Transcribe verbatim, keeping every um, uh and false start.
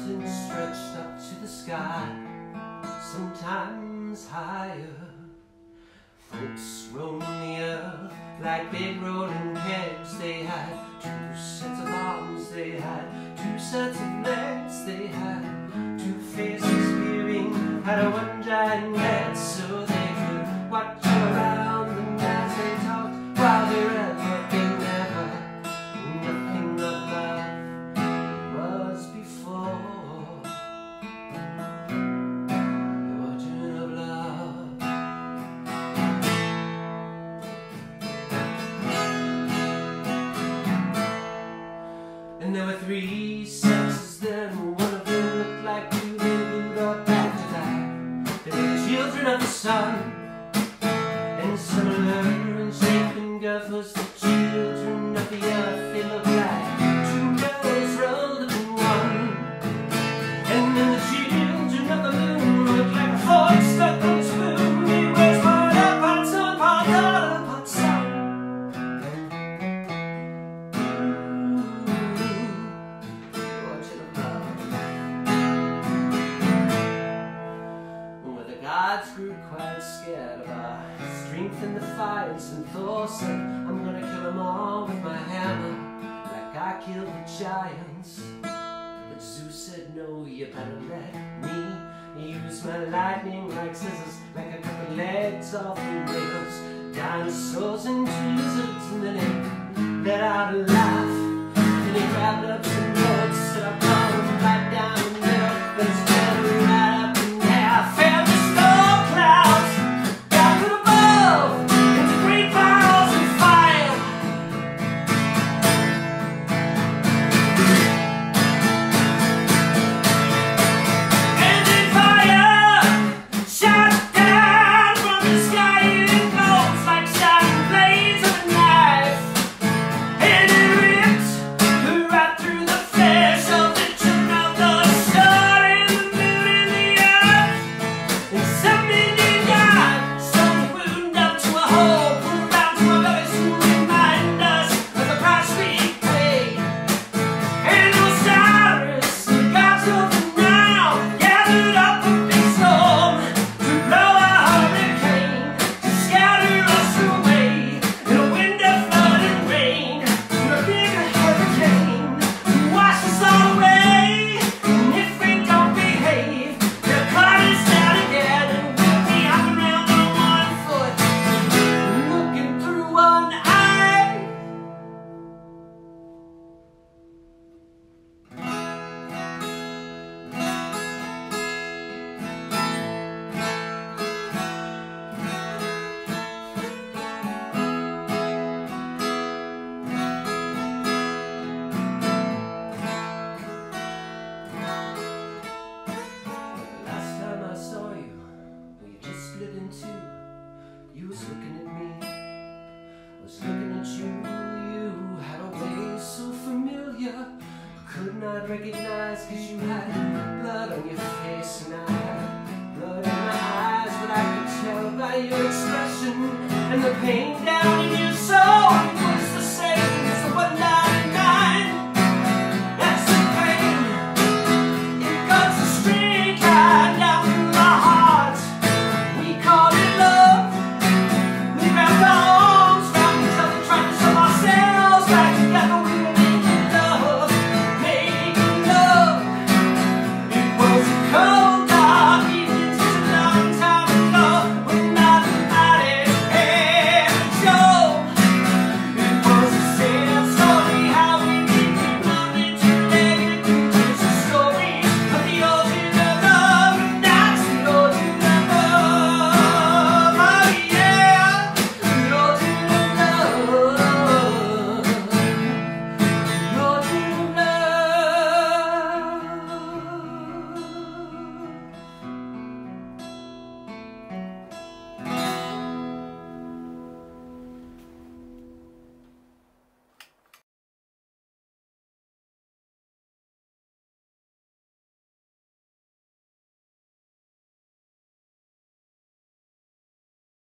mountains stretched up to the sky, sometimes higher. Folks roamed the earth like big rolling kegs. They had two sets of arms, they had two sets of legs, they had two faces peering at a one giant head, so they could watch around them as they talked while they read. But they never knew nothing of love was before. The origin of love. And there were three sexes then, one of them looked like you, they moved up back to back. They were the children of the sun, and similar in shape and girth was the children of the earth. They looked like two girls rolled up in one. And then the children of the moon looked like a fork stuck on a spoon. They were part up, part son, part daughter, part son. Gods grew quite scared of our strength in the fights, and Thor said, I'm gonna kill them all with my hammer, like I killed the giants. But Zeus said, no, you better let me use my lightning like scissors, like I cut the legs off the whales, dinosaurs and lizards. And then he let out a laugh, then he grabbed up some boards, said, I'm gonna right down the middle, but instead of right up in there, I fell to you was looking at me, was looking at you. You had a way so familiar, could not recognize, cause you had